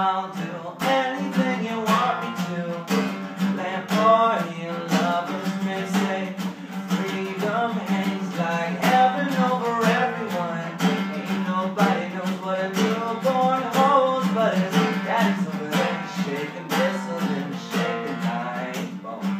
I'll do anything you want me to. Lampoy lovers may say freedom hangs like heaven over everyone. Ain't nobody knows what a newborn holds, but his daddy's over there shaking bristles and shaking like bone.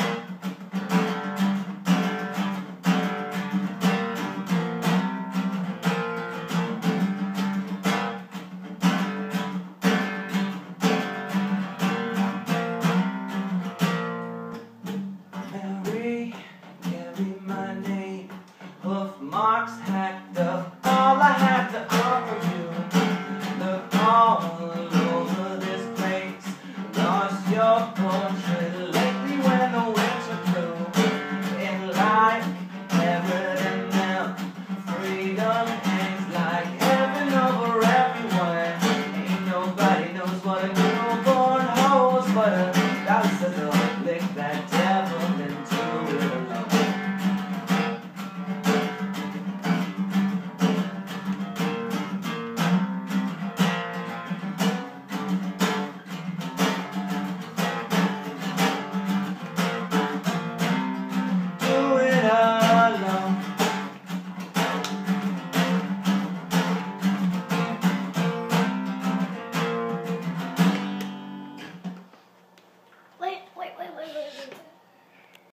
Carry my name, hoof marks hacked up, all I have to offer you. Look all over this place, lost your portrait lately when the winter flew. In life, never than them, freedom hangs like heaven over everyone. Ain't nobody knows what a